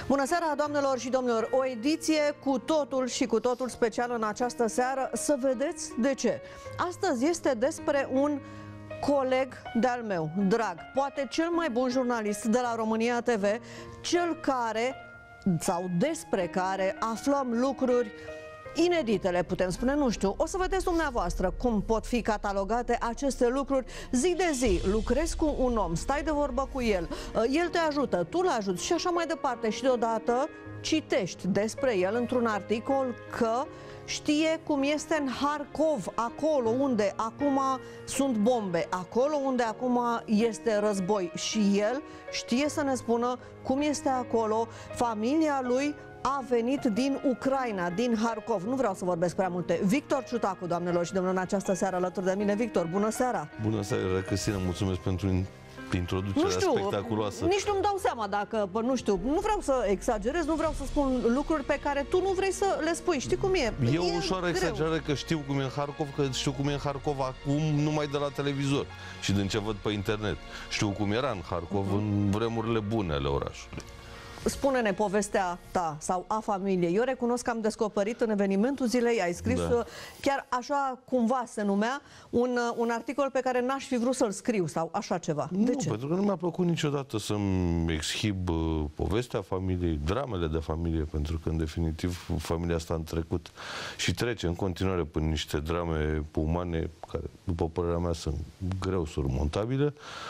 Bună seara, doamnelor și domnilor! O ediție cu totul și cu totul specială în această seară. Să vedeți de ce. Astăzi este despre un coleg de-al meu, drag, poate cel mai bun jurnalist de la România TV, cel care, sau despre care, aflăm lucruri inedite, le putem spune, nu știu. O să vedeți dumneavoastră cum pot fi catalogate aceste lucruri. Zi de zi lucrezi cu un om, stai de vorbă cu el, el te ajută, tu îl ajuți și așa mai departe. Și deodată citești despre el într-un articol că știe cum este în Harkov, acolo unde acum sunt bombe, acolo unde acum este război. Și el știe să ne spună cum este acolo. Familia lui a venit din Ucraina, din Harkov. Nu vreau să vorbesc prea multe. Victor Ciutacu, doamnelor și domnilor, în această seară alături de mine. Victor, bună seara! Bună seara, Cristina, mulțumesc pentru introducerea spectaculoasă. Nici nu-mi dau seama dacă, nu știu, nu vreau să exagerez, nu vreau să spun lucruri pe care tu nu vrei să le spui. Știi cum e? E o ușoară exagerare că știu cum e în Harkov, că știu cum e în Harkov acum numai de la televizor și din ce văd pe internet. Știu cum era în Harkov în vremurile bune ale orașului. Spune-ne povestea ta sau a familiei. Eu recunosc că am descoperit în evenimentul zilei, ai scris, chiar așa cumva se numea, un articol pe care n-aș fi vrut să-l scriu sau așa ceva. De ce? Pentru că nu mi-a plăcut niciodată să-mi exhib povestea familiei, dramele de familie, pentru că în definitiv familia asta a trecut și trece în continuare prin niște drame umane care, după părerea mea, sunt greu surmontabile.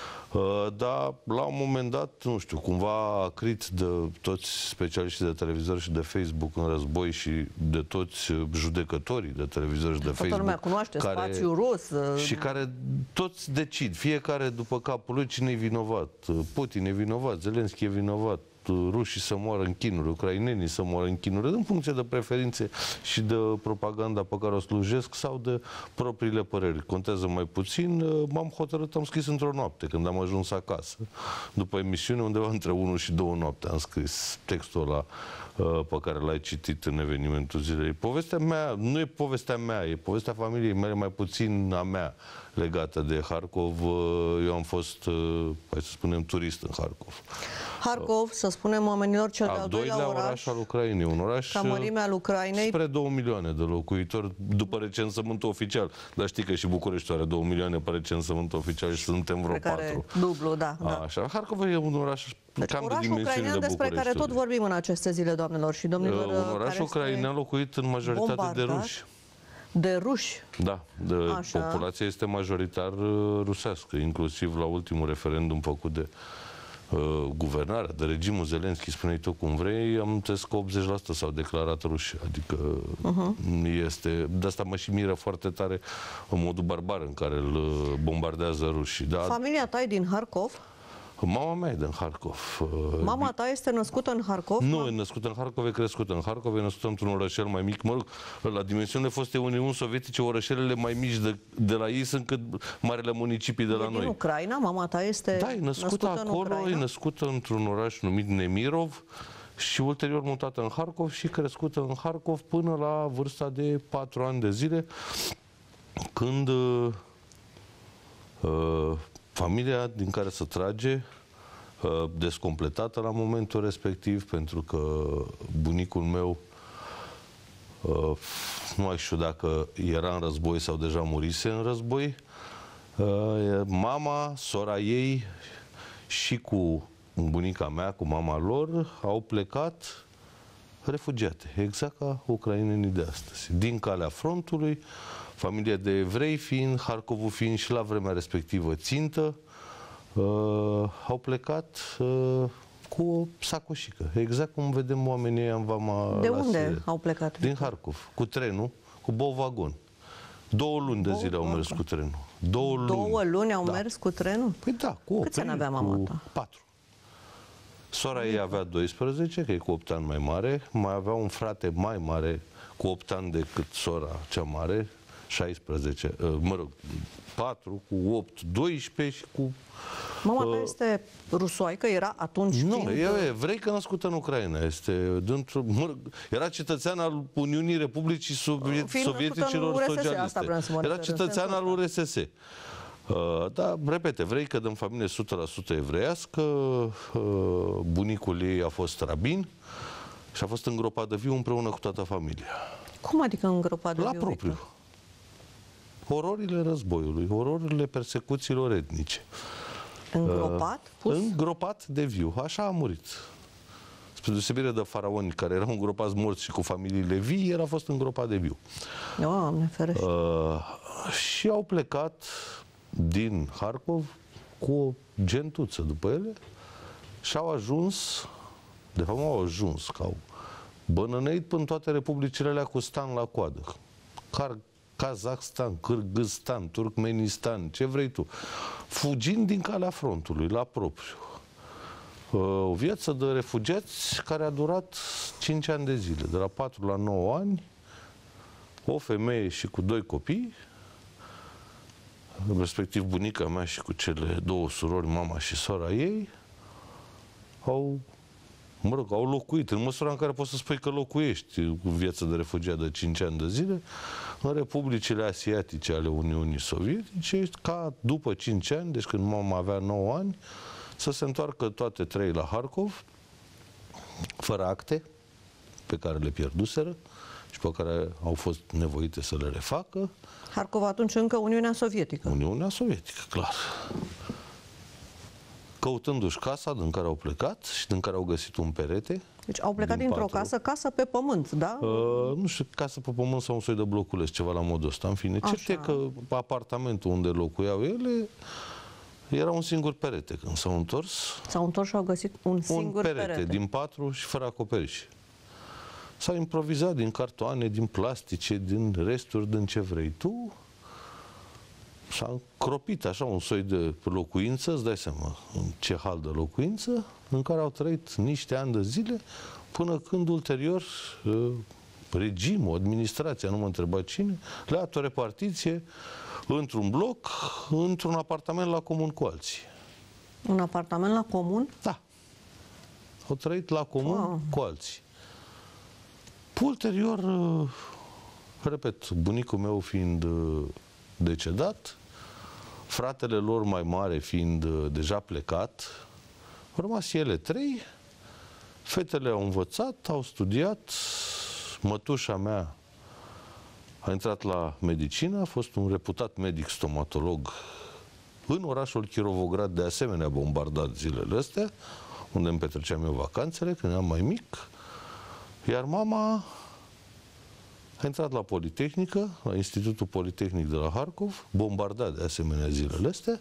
Dar la un moment dat, nu știu, cumva acrit de toți specialiștii de televizor și de Facebook în război și de toți judecătorii de televizor și de Facebook. Toată lumea cunoaște spațiul rus. Și care toți decid, fiecare după capul lui, cine e vinovat. Putin e vinovat, Zelenski e vinovat, rușii să moară în chinuri, ucrainenii să moară în chinuri, în funcție de preferințe și de propaganda pe care o slujesc sau de propriile păreri. Contează mai puțin. M-am hotărât, am scris într-o noapte, când am ajuns acasă. După emisiune, undeva între 1 și 2 noapte, am scris textul ăla pe care l-ai citit în evenimentul zilei. Povestea mea, nu e povestea mea, e povestea familiei mele, mai puțin a mea, legată de Harkov. Eu am fost, hai să spunem, turist în Harkov. Harkov, să spunem oamenilor, cel de-al doilea oraș al Ucrainei, un oraș ca mărimea al Ucrainei, spre 2 milioane de locuitori, după recensământul oficial. Dar știi că și București are 2 milioane pe recensământul oficial și suntem vreo 4. Dublu, da. Așa, Harkov e un oraș cam de dimensiunile de despre care tot vorbim în aceste zile, doamnelor și domnilor. Un oraș ucrainean locuit în majoritate de ruși. De ruși? Da, populația este majoritar rusească, inclusiv la ultimul referendum făcut de guvernarea, de regimul Zelenski, spune-i tu cum vrei, am înțeles că 80% s-au declarat ruși, adică este, de asta mă și miră foarte tare în modul barbar în care îl bombardează rușii. Da? Familia ta e din Harkov? Mama mea e din Harkov. Mama ta este născută în Harkov? Nu, e născută în Harkov, e crescută în Harkov, e născută într-un orășel mai mic. Mă rog, la dimensiunile fostei Uniuni Sovietice, orășelele mai mici de la ei sunt cât marele municipii de la noi. Din Ucraina? Mama ta este născută acolo, e născută într-un oraș numit Nemirov și ulterior mutată în Harkov și crescută în Harkov până la vârsta de 4 ani de zile, când familia din care se trage, descompletată la momentul respectiv, pentru că bunicul meu, nu mai știu dacă era în război sau deja murise în război, mama, sora ei și cu bunica mea, cu mama lor, au plecat refugiate, exact ca ucrainenii de astăzi, din calea frontului, familie de evrei fiind, Harkovul fiind și la vremea respectivă țintă, au plecat cu o sacoșică, exact cum vedem oamenii în vama. De unde au plecat? Din Harkov, cu trenul, cu Bovagon. 2 luni de zile au mers cu trenul. 2 luni. 2 luni au mers cu trenul? Păi da, cu 8. Câți ani avea mama ta? 4. Sora ei avea 12, că e cu 8 ani mai mare, mai avea un frate mai mare, cu 8 ani decât sora cea mare, 16, mă rog, 4, cu 8, 12 și cu... Mama ta este rusoaică, era atunci? Nu, e evreică născută în Ucraina. Era cetățean al Uniunii Republicii Sovieticilor Socialiste. Era cetățean al URSS. Da, repet, evreică, din familie 100% evreiască, bunicul ei a fost rabin și a fost îngropat de viu împreună cu toată familia. Cum adică îngropat de viu? La propriu. Ororile războiului, ororile persecuțiilor etnice. Îngropat? Îngropat de viu. Așa a murit. Spre deosebire de faraoni care erau îngropați morți și cu familiile vii, el a fost îngropat de viu. Doamne ferește. Și au plecat din Harkov cu o gentuță după ele și au ajuns, de fapt au ajuns, că au bănăneit până toate republicile alea cu stan la coadă. Kazakhstan, Kârgâzstan, Turkmenistan, ce vrei tu. Fugind din calea frontului, la propriu. O viață de refugiați care a durat 5 ani de zile, de la 4 la 9 ani, o femeie și cu 2 copii, respectiv bunica mea și cu cele 2 surori, mama și sora ei, au locuit, în măsura în care poți să spui că locuiești cu viața de refugiat de 5 ani de zile, în republicile asiatice ale Uniunii Sovietice, ca după 5 ani, deci când mama avea 9 ani, să se întoarcă toate 3 la Harkov, fără acte, pe care le pierduseră și pe care au fost nevoite să le refacă. Harkov atunci încă Uniunea Sovietică. Uniunea Sovietică, clar. Căutându-și casa din care au plecat și din care au găsit un perete. Deci au plecat dintr-o casă pe pământ, da? Nu știu, casă pe pământ sau un soi de bloculeț, ceva la modul ăsta. În fine, cert e că apartamentul unde locuiau ele era un singur perete. Când s-au întors... S-au întors și au găsit un singur perete din 4 și fără acoperiș. S-a improvizat din cartoane, din plastice, din resturi, din ce vrei tu. S-a cropit așa un soi de locuință, îți dai seama ce hal de locuință, în care au trăit niște ani de zile, până când ulterior regimul, administrația, nu mă întreba cine, le-a dat o repartiție într-un bloc, într-un apartament la comun cu alții. Un apartament la comun? Da. Au trăit la comun cu alții. Ulterior, repet, bunicul meu fiind decedat, fratele lor mai mare fiind deja plecat, au rămas ele 3, fetele au învățat, au studiat, mătușa mea a intrat la medicină, a fost un reputat medic stomatolog în orașul Kirovograd, de asemenea bombardat zilele astea, unde îmi petreceam eu vacanțele, când eram mai mic, iar mama a intrat la Politehnică, la Institutul Politehnic de la Harkov, bombardat de asemenea zilele astea,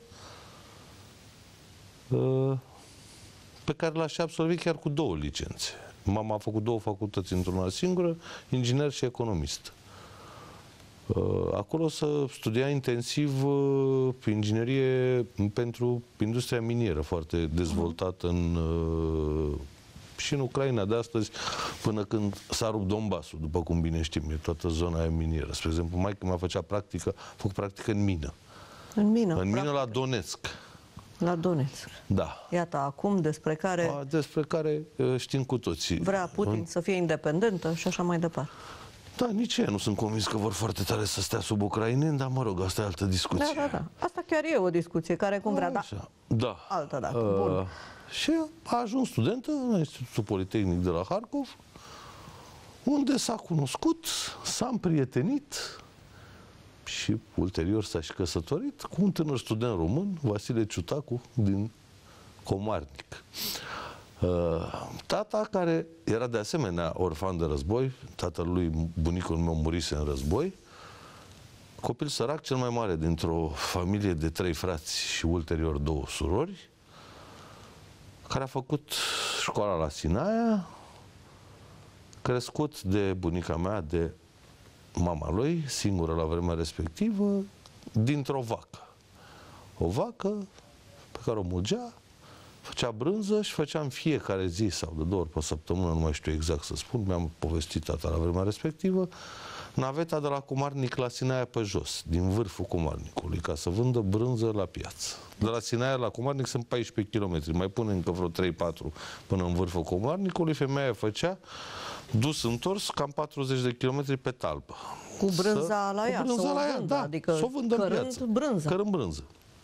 pe care l-a și absolvit chiar cu 2 licențe. Mama a făcut 2 facultăți într-una singură, inginer și economist. Acolo să studia intensiv inginerie pentru industria minieră, foarte dezvoltată și în Ucraina de astăzi, până când s-a rupt Donbasul, după cum bine știm, e toată zona aia minieră. Spre exemplu, maică-mea făcea practică, a făcut practică în mină. În mină? În mină la Donetsk. La Donetsk. Da. Iată, acum despre care știm cu toții. Vrea Putin să fie independentă și așa mai departe. Da, nici ei nu sunt convins că vor foarte tare să stea sub ucraineni, dar mă rog, asta e altă discuție. Da. Asta chiar e o discuție care cum vrea, da. Altă dată. Bun. Și a ajuns studentă la Institutul Politehnic de la Harkov, unde s-a cunoscut, s-a împrietenit și ulterior s-a și căsătorit cu un tânăr student român, Vasile Ciutacu, din Comarnic. Tata, care era de asemenea orfan de război, tatăl lui, bunicul meu, murise în război, copil sărac, cel mai mare dintr-o familie de 3 frați și ulterior 2 surori, care a făcut școala la Sinaia, crescut de bunica mea, de mama lui, singură la vremea respectivă, dintr-o vacă. O vacă pe care o mulgea, făcea brânză și făcea în fiecare zi sau de 2 ori pe săptămână, nu mai știu exact să spun, mi-am povestit tata la vremea respectivă, naveta de la Comarnic la Sinaia pe jos, din vârful Comarnicului, ca să vândă brânză la piață. De la Sinaia la Comarnic sunt 14 km, mai pune încă vreo 3-4 până în vârful Comarnicului, femeia făcea dus-întors cam 40 de kilometri pe talpă. Cu brânza la ea, cu brânza la ea, da, adică să o vândă în piață. Brânză. Cărând brânză.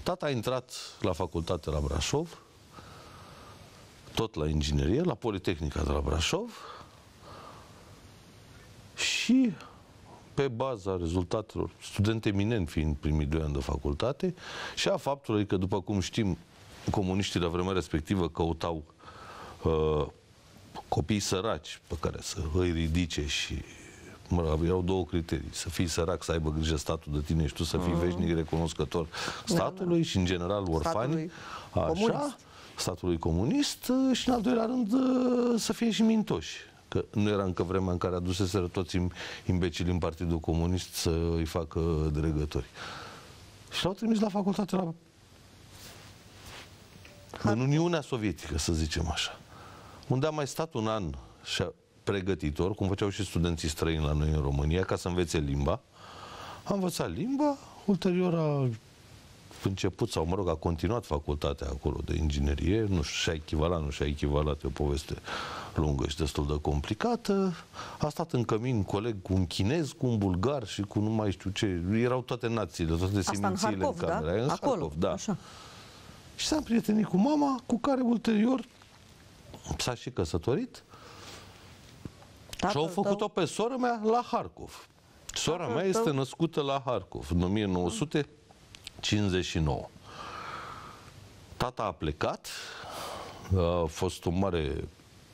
Tata a intrat la facultate la Brașov, tot la inginerie, la Politehnica de la Brașov și pe baza rezultatelor, student eminent fiind primii 2 ani de facultate și a faptului că, după cum știm, comuniștii la vremea respectivă căutau copii săraci pe care să îi ridice și erau 2 criterii. Să fii sărac, să aibă grijă statul de tine și tu să fii veșnic recunoscător statului și, în general, orfani. Așa, statului comunist și, în al doilea rând, să fie și mintoși. Că nu era încă vremea în care aduseseră toți imbecili în Partidul Comunist să îi facă dregători. Și l-au trimis la facultate în Uniunea Sovietică, să zicem așa, unde a mai stat un an pregătitor, cum făceau și studenții străini la noi în România, ca să învețe limba. A învățat limba, ulterior a început, sau mă rog, a continuat facultatea acolo de inginerie, nu știu, și-a echivalat, e o poveste lungă și destul de complicată. A stat în cămin coleg cu un chinez, cu un bulgar și cu nu mai știu ce. Erau toate națiile, toate semințiile în camera. Da? În acolo, Harkov, da. Așa. Și s-a împrietenit cu mama, cu care ulterior s-a și căsătorit. Și au făcut-o pe sora mea la Harkov. Sora mea este născută la Harkov în 1959. Tata a plecat, a fost o mare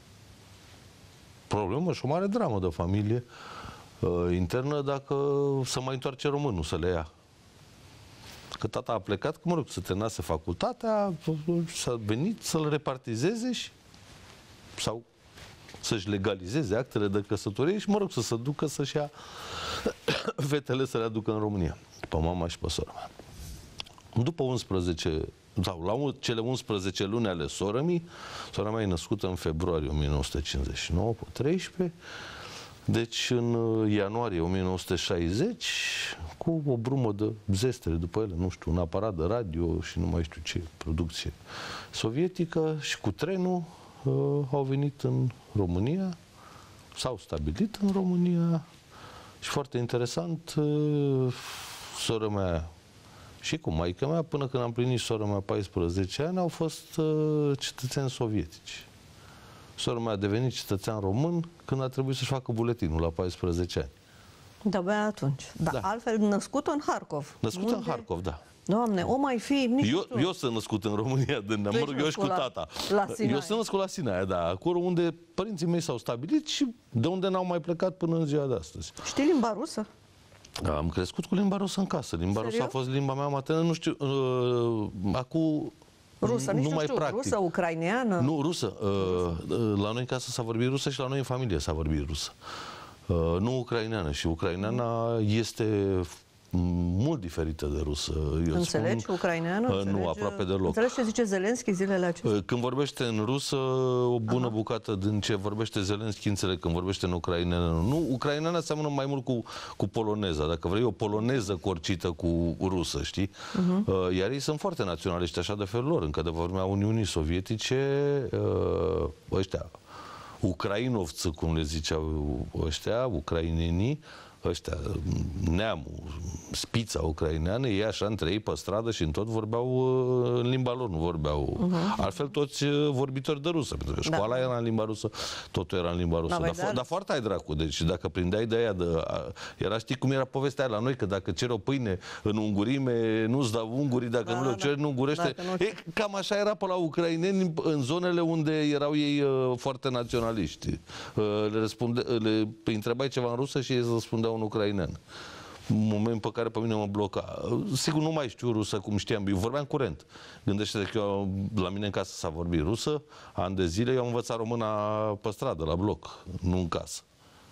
problemă și o mare dramă de familie internă dacă să mai întoarce românul să le ia. Că tata a plecat, că mă rog, să terminase facultatea, s-a venit să-l repartizeze și sau să-și legalizeze actele de căsătorie și, mă rog, să se ducă să-și ia fetele să le aducă în România, pe mama și pe sora mea. După 11, sau la cele 11 luni ale sorămii, sora mea e născută în februarie 1959, pe 13, deci în ianuarie 1960, cu o brumă de zestere după ele, nu știu, un aparat de radio și nu mai știu ce producție sovietică, și cu trenul au venit în România, s-au stabilit în România și, foarte interesant, sora mea și cu maica mea, până când am plinit sora mea 14 ani, au fost cetățeni sovietici. Sora mea a devenit cetățean român când a trebuit să-și facă buletinul la 14 ani. De-abia atunci. Da. Altfel, născut în Harkov. Născut în Harkov, da. Doamne, o mai fi... Eu sunt născut în România, eu și cu tata. Eu sunt născut la Sinaia, da, acolo unde părinții mei s-au stabilit și de unde n-au mai plecat până în ziua de astăzi. Știi limba rusă? Am crescut cu limba rusă în casă. Limba rusă a fost limba mea maternă, nu știu, acum rusă, nu mai practic. Rusă, ucraineană? Nu, rusă. La noi în casă s-a vorbit rusă și la noi în familie s-a vorbit rusă. Nu ucraineană. Și ucraineana este mult diferită de rusă. Înțelegi ucraineană? Nu, aproape deloc. Înțelegi ce zice Zelenski zilele acestea? Când vorbește în rusă, o bună bucată din ce vorbește Zelenski înțeleg. Când vorbește în ucraineană, nu. Ucraineana seamănă mai mult cu poloneza. Dacă vrei, o poloneză corcită cu rusă, știi? Iar ei sunt foarte naționaliști, așa de felul lor. Încă de vremea Uniunii Sovietice, ăștia, ucrainovți, cum le ziceau ăștia, ucrainenii, ăștia, neamul, spița ucraineană, ei așa între ei pe stradă și în tot vorbeau în limba lor, nu vorbeau. Altfel toți vorbitori de rusă, pentru că școala era în limba rusă, totul era în limba rusă. Dar foarte ai dracu, deci dacă prindeai de aia era, știi cum era povestea aia la noi, că dacă ceri o pâine în ungurime, nu-ți dau ungurii, dacă nu le ceri în ungurește. Cam așa era pe la ucraineni în zonele unde erau ei foarte naționaliști. Le întrebai ceva în rusă și ei răspundeau în ucrainean. Un moment pe care pe mine mă bloca. Sigur, nu mai știu rusă cum știam. Eu vorbeam curent. Gândește-te că la mine în casă s-a vorbit rusă, ani de zile, eu am învățat româna pe stradă, la bloc, nu în casă.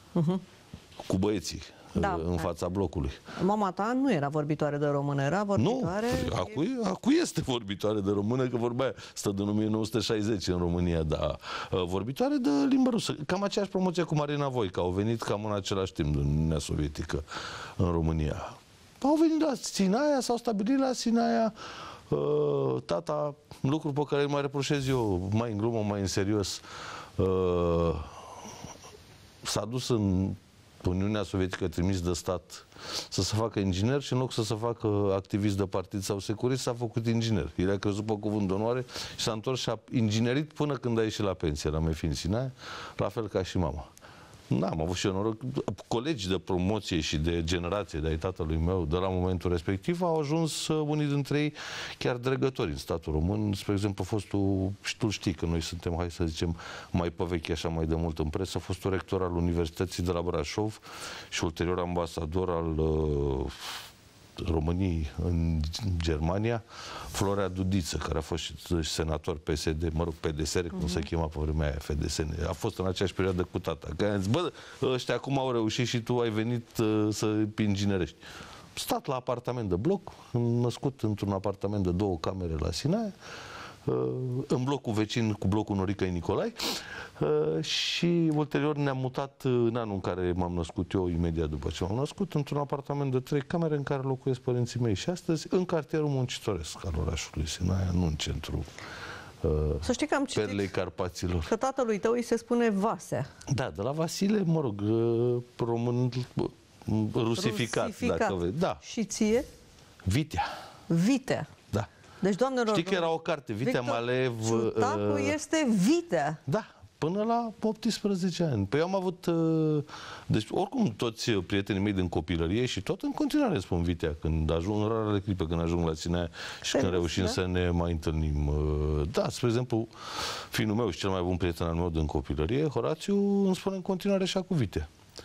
Cu băieții. În fața blocului. Mama ta nu era vorbitoare de română, era vorbitoare... Nu, acu este vorbitoare de română, că vorbea, stă din 1960 în România, dar vorbitoare de limbă rusă. Cam aceeași promoție cu Marina Voica, au venit cam în același timp din Uniunea Sovietică în România. Au venit la Sinaia, s-au stabilit la Sinaia. Tata, lucru pe care îl mai reproșez eu, mai în glumă, mai în serios, s-a dus în Uniunea Sovietică trimis de stat să se facă inginer și în loc să se facă activist de partid sau securist, s-a făcut inginer. El a crezut pe cuvânt de onoare și s-a întors și a inginerit până când a ieșit la pensie la Mefin în Sinaia, la fel ca și mama. N-am avut și eu noroc. Colegii de promoție și de generație de ai tatălui meu de la momentul respectiv au ajuns unii dintre ei chiar dregători în statul român. Spre exemplu, fostul, și tu știi că noi suntem, hai să zicem, mai pe vechi așa mai de mult în presă, a fost rector al Universității de la Brașov și ulterior ambasador al României în Germania, Florea Dudiță, care a fost și senator PSD, mă rog, PDSR, cum se chema pe vremea aia, FDSN. A fost în aceeași perioadă cu tata. Că a zis, bă, ăștia acum au reușit și tu ai venit să inginerești. Stat la apartament de bloc, născut într-un apartament de 2 camere la Sinaia, în blocul vecin cu blocul Norica Nicolai, și ulterior ne-am mutat în anul în care m-am născut eu, imediat după ce m-am născut, într-un apartament de 3 camere în care locuiesc părinții mei și astăzi în cartierul Muncitoresc al orașului Sinaia, nu în centru să știi că am citit Perlei Carpaților. că tatălui tău îi se spune Vasea. Da, de la Vasile, mă rog, român rusificat, dacă vezi. Da. Și ție? Vitea. Vitea. Da. Deci, doamnelor, știi că era o carte, Vitea Malev. Ciutacu este Vitea. Da, până la 18 ani. Păi eu am avut... Deci, oricum, toți prietenii mei din copilărie și tot în continuare spun Vitea, când ajung, în rarele clipe, când ajung la Sinaia și când reușim să ne mai întâlnim. Da, spre exemplu, fiul meu și cel mai bun prieten al meu din copilărie, Horațiu, îmi spune în continuare așa cu Vitea.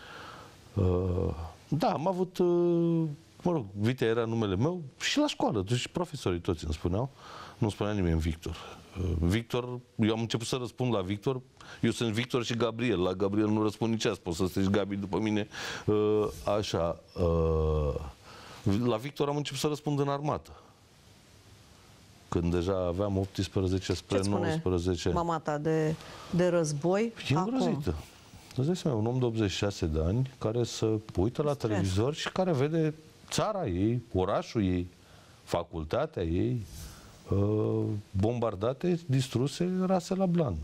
Da, am avut... Mă rog, Vitea era numele meu și la școală, deci profesorii toți îmi spuneau, nu spunea nimeni Victor. Victor, eu am început să răspund la Victor, eu sunt Victor și Gabriel, la Gabriel nu răspund nici azi, poți să strici Gabi după mine, așa. La Victor am început să răspund în armată, când deja aveam 18 spre 19 ani. Mama ta de război? E îngrozită. Îți dai seama, un om de 86 de ani care se uită la televizor și care vede țara ei, orașul ei, facultatea ei, bombardate, distruse, rase la blană.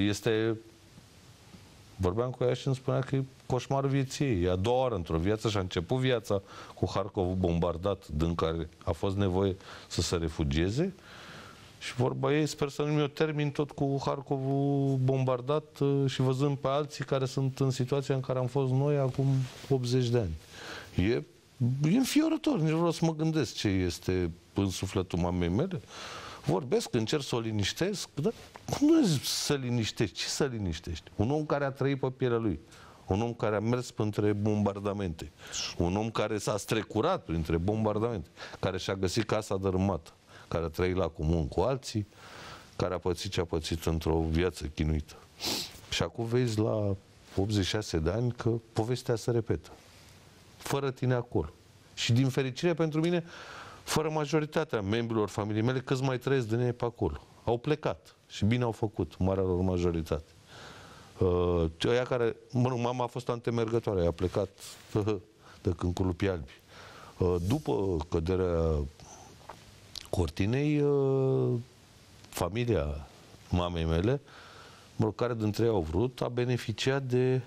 Vorbeam cu ea și îmi spunea că e coșmarul vieții ei. E a doua oară într-o viață și a început viața cu Harkovul bombardat, din care a fost nevoie să se refugieze. Și vorba ei, sper să nu mi-o termin tot cu Harkovul bombardat și văzând pe alții care sunt în situația în care am fost noi acum 80 de ani. E înfiorător, nici vreau să mă gândesc ce este în sufletul mamei mele. Vorbesc, încerc să o liniștesc, dar nu zic să liniștești, ce să liniștești? Un om care a trăit pe pielea lui, un om care a mers printre bombardamente, un om care s-a strecurat printre bombardamente, care și-a găsit casa dărâmată, care a trăit la comun cu alții, care a pățit ce a pățit într-o viață chinuită. Și acum vezi la 86 de ani că povestea se repetă. Fără tine acolo. Și din fericire pentru mine, fără majoritatea membrilor familiei mele, câți mai trăiesc din ei pe acolo. Au plecat și bine au făcut, marea lor majoritate. Aia care, mama a fost antemergătoare, a plecat de când cu lupii albi. După căderea cortinei, familia mamei mele, care dintre ei au vrut, a beneficiat de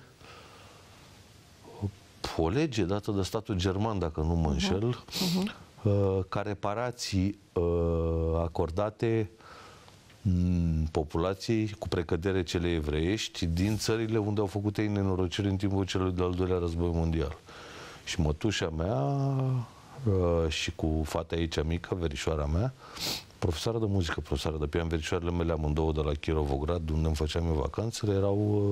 o lege dată de statul german, dacă nu mă înșel, ca reparații acordate populației cu precădere cele evreiești din țările unde au făcut ei nenorociri în timpul celui de-al doilea război mondial. Și mătușa mea și cu fata ei cea mică, verișoara mea, profesoară de muzică, profesoară de pian, verișoarele mele amândouă de la Kirovograd, unde îmi făceam eu vacanțele, erau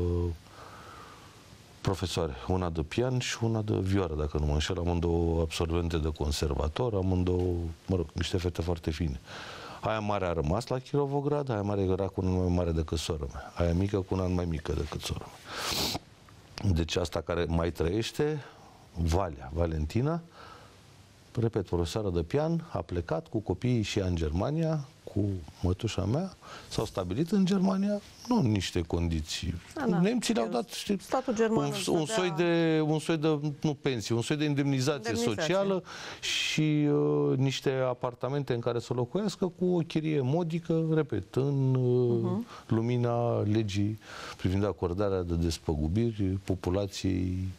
profesoare, una de pian și una de vioară, dacă nu mă înșel, amândouă absolvente de conservator, amândouă, mă rog, niște fete foarte fine. Aia mare a rămas la Kirovograd, aia mare era cu un an mai mare decât sora mea, aia mică cu un an mai mică decât sora mea. Deci asta care mai trăiește, Valentina, repet, profesoară de pian, a plecat cu copiii și ea în Germania, cu mătușa mea, s-au stabilit în Germania, nu în niște condiții. Nemții le-au dat, știi, statul german un soi de, nu pensie, un soi de indemnizație socială și niște apartamente în care să locuiască cu o chirie modică, repet, în lumina legii privind acordarea de despăgubiri populației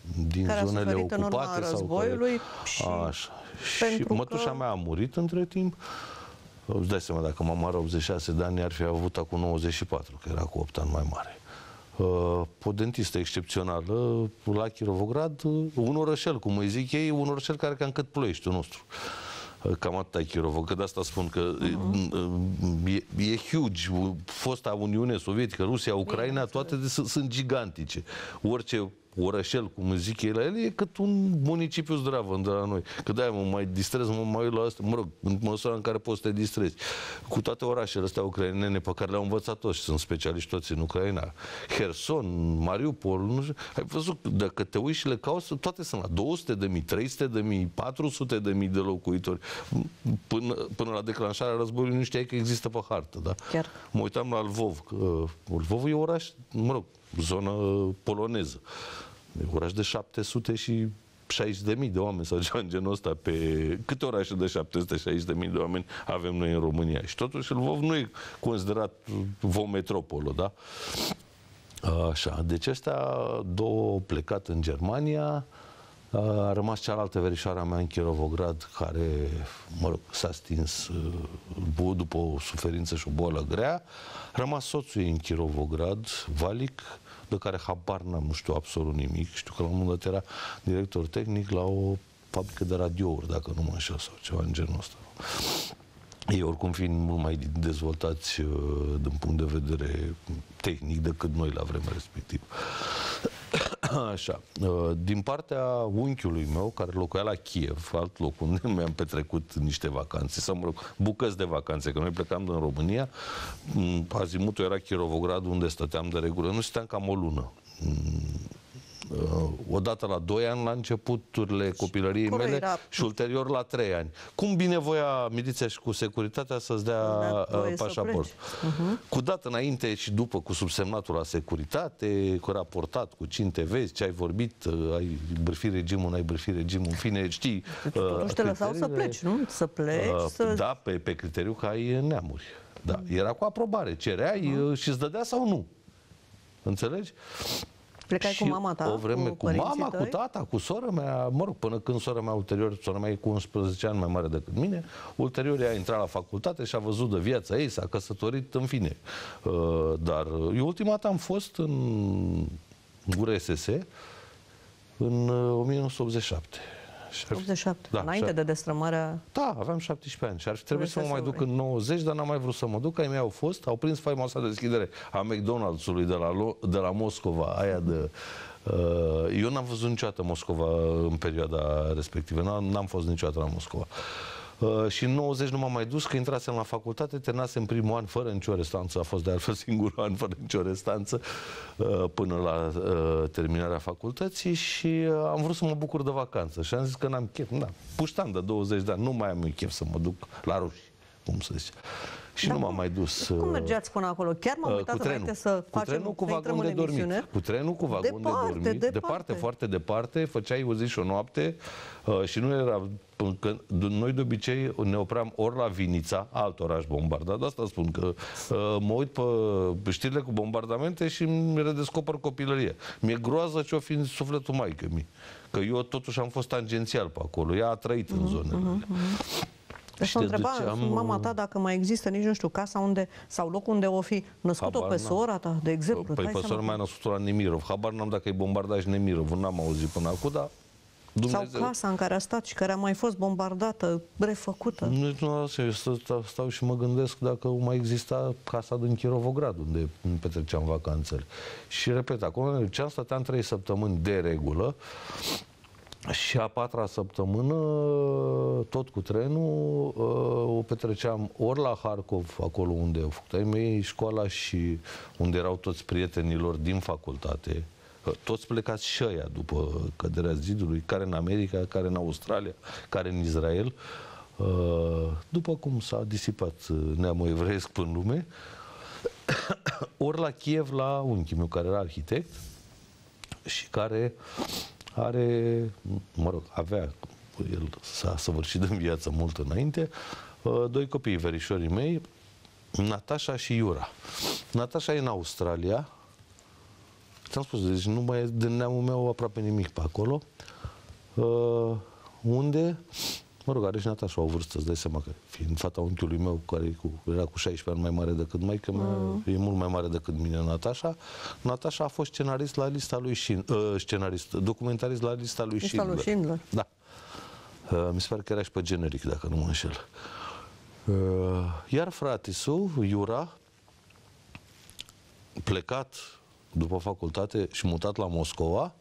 din care zonele a suferit în urma ocupate războiului sau care... Și mătușa mea a murit între timp. Îți dai seama, dacă mama are 86 de ani, ar fi avut acum 94, că era cu 8 ani mai mare. O dentistă excepțională la Kirovograd, un orășel, cum îi zic ei, un orășel care cam cât Ploieștiul nostru. Cam atâta Kirovograd, că de asta spun că e huge. Fosta Uniune Sovietică, Rusia, Ucraina, toate sunt gigantice. Orice orășel, cum zic ei la ele, e cât un municipiu zdravăn de la noi. Că de-aia mă mai distrez, mă mai uit la asta, mă rog, în măsura în care poți să te distrezi. Cu toate orașele astea ucrainene pe care le-au învățat toți, sunt specialiști toți în Ucraina. Herson, Mariupol, nu știu, ai văzut, dacă te uiți și le cauți, toate sunt la 200.000, 300.000, 400.000 de locuitori. Până la declanșarea războiului nu știai că există pe hartă, da? Chiar. Mă uitam la Lvov, că Lvov e oraș, mă rog, zonă poloneză. E oraș de 760.000 de oameni sau ceva în genul ăsta. Câte orașe de 760.000 de oameni avem noi în România? Și totuși Lvov nu e considerat o metropolă, da? Așa, deci ăstea două au plecat în Germania. A rămas cealaltă verișoara mea în Kirovograd, care, mă rog, s-a stins după o suferință și o boală grea. A rămas soțul ei în Kirovograd, Valic, de care habar n-am, nu știu absolut nimic. Știu că la un moment dat era director tehnic la o fabrică de radiouri, dacă nu mă înșel, sau ceva în genul ăsta. Ei, oricum, fiind mult mai dezvoltați din punct de vedere tehnic decât noi la vremea respectivă. Așa. Din partea unchiului meu, care locuia la Kiev, alt loc unde mi-am petrecut niște vacanțe, sau, mă rog, bucăți de vacanțe, că noi plecam din România, azimutul era Kirovograd, unde stăteam de regulă. Nu stăteam cam o lună. Odată la 2 ani, la începuturile copilăriei mele și ulterior la 3 ani. Cum binevoia miliția și cu securitatea să-ți dea pașaport. Cu dată înainte și după, cu subsemnatul la securitate, cu raportat, cu cine te vezi, ce ai vorbit, ai bârfi regimul, n-ai bârfi regimul, în fine, știi. Totuși te lăsau să pleci, nu? Să pleci, Da, pe criteriu că ai neamuri. Da. Era cu aprobare. Cereai și îți dădea sau nu. Înțelegi? Plecai cu mama ta, o vreme cu mama, cu tata, cu sora mea, mă rog, până când sora mea ulterior, sora mea e cu 11 ani mai mare decât mine, ulterior ea a intrat la facultate și a văzut de viața ei, s-a căsătorit, în fine. Dar eu ultima dată am fost în URSS în 1987. 87, da, înainte de destrămarea... Da, aveam 17 ani și ar fi trebuit să mă mai duc în 90, dar n-am mai vrut să mă duc. Ai mei au prins faimoasa deschidere a McDonald's-ului de la Moscova, aia de... Eu n-am văzut niciodată Moscova în perioada respectivă, n-am fost niciodată la Moscova. Și în 90 nu m-am mai dus, că intrasem la facultate, terminasem primul an fără nicio restanță, a fost de altfel singurul an fără nicio restanță până la terminarea facultății și am vrut să mă bucur de vacanță și am zis că n-am chef, puștan de 20 de ani, nu mai am chef să mă duc la ruși, cum să zice. Și nu m-am mai dus. Cum mergeați până acolo? Chiar m-am uitat înainte să facem, cu vagon de dormit. Cu trenul cu vagon de dormit. Departe, foarte departe. Făceai o zi și o noapte și nu era... Că noi de obicei ne opream ori la Vinița, alt oraș bombardat. De asta spun că mă uit pe știrile cu bombardamente și îmi redescoper copilăria. Mi-e groază ce-o fi în sufletul maică-mi. Că eu totuși am fost tangențial pe acolo. Ea a trăit în zonele. Deci mă întreba mama ta dacă mai există, nici nu știu, casa unde, sau locul unde o fi născut-o pe sora ta, de exemplu. Păi pe sora mea a născut-o la Nemirov. Habar n-am dacă e bombardat și Nemirov. N-am auzit până acum, dar Dumnezeu... Sau casa în care a stat și care a mai fost bombardată, refăcută. Nu, eu stau și mă gândesc dacă mai exista casa din Kirovograd, unde petreceam vacanțele. Și repet, acolo stăteam 3 săptămâni de regulă. Și a 4-a săptămână, tot cu trenul, o petreceam ori la Harkov, acolo unde au făcut ai mei școala și unde erau toți prietenilor din facultate. Toți plecați și ăia după căderea zidului, care în America, care în Australia, care în Israel. După cum s-a disipat neamul evreiesc până lume, ori la Kiev, la unchiul meu, care era arhitect și care avea, el s-a săvârșit în viață mult înainte, 2 copii, verișorii mei, Natasha și Iura. Natasha e în Australia, Ți-am spus, deci nu mai e din neamul meu aproape nimic pe acolo. Unde, mă rog, are și Natașa o vârstă, îți dai seama că, fiind fata unchiului meu, care era cu 16 ani mai mare decât maică mea, e mult mai mare decât mine, Natașa. Natașa a fost scenarist la lista lui documentarist la lista lui Schindler. Da. Mi se pare că era și pe generic, dacă nu mă înșel. Iar fratisul, Iura, plecat după facultate și mutat la Moscova,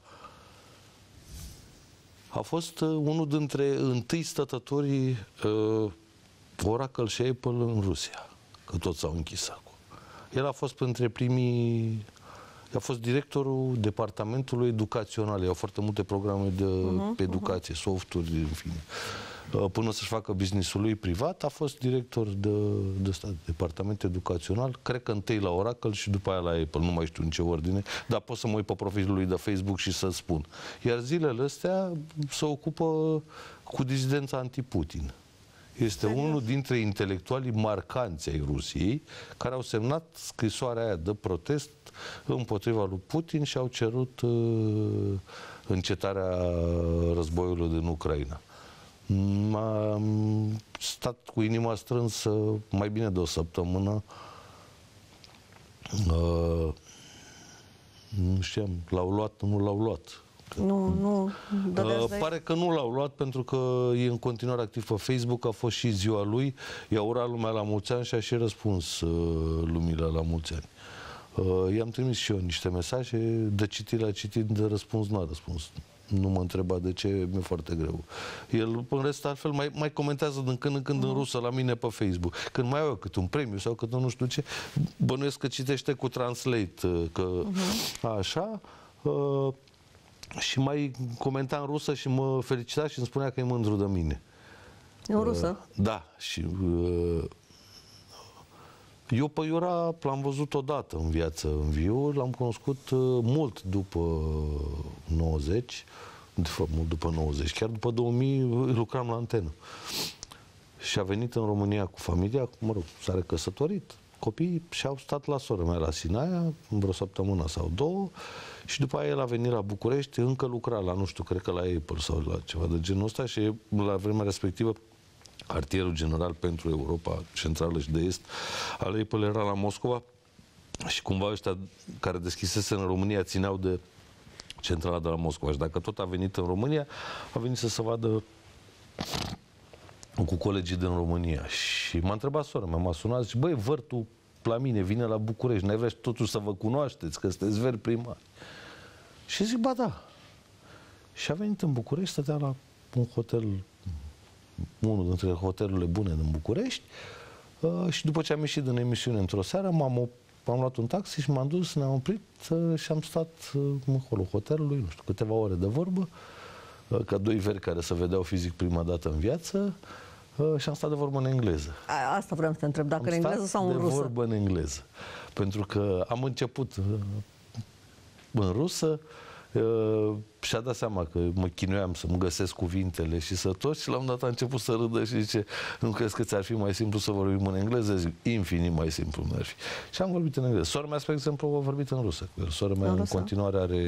a fost unul dintre întâi stătătorii Oracle și Apple în Rusia, că toți s-au închis acum. El a fost printre primii, a fost directorul departamentului educațional. Au foarte multe programe de educație, softuri, în fine. Până să-și facă business-ul lui privat, a fost director de departament educațional, cred că întâi la Oracle și după aia la Apple, nu mai știu în ce ordine, dar pot să mă uit pe profilul lui de Facebook și să spun. Iar zilele astea se ocupă cu dizidența anti-Putin. Este unul dintre intelectualii marcanți ai Rusiei, care au semnat scrisoarea aia de protest împotriva lui Putin și au cerut încetarea războiului din Ucraina. Am stat cu inima strânsă mai bine de o săptămână. Nu știam, l-au luat, nu l-au luat. Nu, pare că nu l-au luat pentru că e în continuare activ pe Facebook, a fost și ziua lui, i-a urat lumea la mulți ani și a și răspuns lumii la mulți ani. I-am trimis și eu niște mesaje, de citit la citit, de răspuns n-a răspuns. Nu mă întreba de ce, mi-e foarte greu. El, în rest, altfel, mai comentează din când în când în rusă la mine pe Facebook. Când mai au cât un premiu sau cât nu știu ce, bănuiesc că citește cu Translate, că așa. Și mai comenta în rusă și mă felicita și îmi spunea că e mândru de mine. În rusă? Da. Și eu pe Iura l-am văzut odată în viață, în viu, l-am cunoscut mult după 90, de fapt mult după 90, chiar după 2000 lucram la Antenă. Și a venit în România cu familia, mă rog, s-a recăsătorit, copiii și-au stat la sora mea la Sinaia, în vreo săptămână sau două, și după aia el a venit la București, încă lucra la, nu știu, cred că la Apple sau la ceva de genul ăsta și la vremea respectivă cartierul general pentru Europa Centrală și de Est al Apple era la Moscova și cumva ăștia care deschisese în România țineau de centrala de la Moscova și dacă tot a venit în România, a venit să se vadă cu colegii din România și m-a întrebat sora mea, m-a sunat și băi, vărtul la mine vine la București, n-ai vrea totuși să vă cunoașteți, că sunteți veri primari. Și zic, ba da. Și a venit în București, stătea la un hotel, unul dintre hotelurile bune din București, și după ce am ieșit din emisiune într-o seară, am luat un taxi și m-am dus, ne-am oprit și am stat în holul hotelului, nu știu, câteva ore de vorbă, ca doi veri care se vedeau fizic prima dată în viață, și am stat de vorbă în engleză. Asta vreau să te întreb, dacă în engleză sau în rusă? de vorbă în engleză. Pentru că am început în rusă, și-a dat seama că mă chinuiam să-mi găsesc cuvintele și să tot, și la un dat a început să râdă și zice, nu crezi că ți-ar fi mai simplu să vorbim în engleză? Zic, infinit mai simplu mi-ar fi. Și am vorbit în engleză. Sora mea, spre exemplu, a vorbit în rusă. Sora mea în continuare are